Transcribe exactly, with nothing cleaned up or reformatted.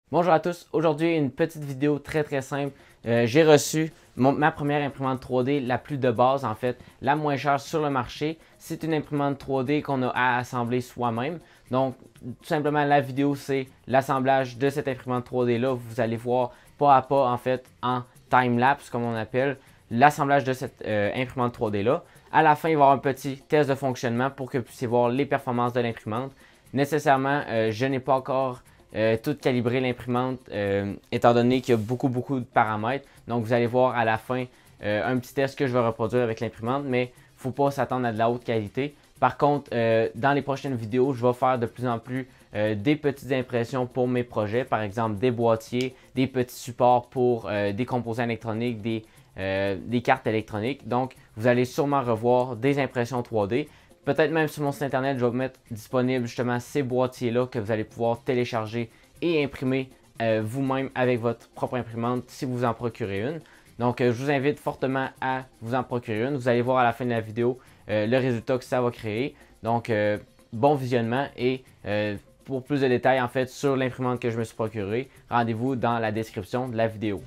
Bonjour à tous, aujourd'hui une petite vidéo très très simple. Euh, J'ai reçu mon- ma première imprimante trois D, la plus de base en fait, la moins chère sur le marché. C'est une imprimante trois D qu'on a à assembler soi-même. Donc tout simplement la vidéo c'est l'assemblage de cette imprimante trois D là. Vous allez voir pas à pas en fait en time-lapse comme on appelle l'assemblage de cette euh, imprimante trois D là. À la fin il va y avoir un petit test de fonctionnement pour que vous puissiez voir les performances de l'imprimante. Nécessairement euh, je n'ai pas encore Euh, tout calibrer l'imprimante euh, étant donné qu'il y a beaucoup beaucoup de paramètres. Donc vous allez voir à la fin euh, un petit test que je vais reproduire avec l'imprimante, mais il ne faut pas s'attendre à de la haute qualité. Par contre, euh, dans les prochaines vidéos, je vais faire de plus en plus euh, des petites impressions pour mes projets, par exemple des boîtiers, des petits supports pour euh, des composants électroniques, des, euh, des cartes électroniques. Donc vous allez sûrement revoir des impressions trois D. Peut-être même sur mon site internet, je vais vous mettre disponible justement ces boîtiers-là que vous allez pouvoir télécharger et imprimer euh, vous-même avec votre propre imprimante si vous en procurez une. Donc, euh, je vous invite fortement à vous en procurer une. Vous allez voir à la fin de la vidéo euh, le résultat que ça va créer. Donc, euh, bon visionnement et euh, pour plus de détails en fait sur l'imprimante que je me suis procurée, rendez-vous dans la description de la vidéo.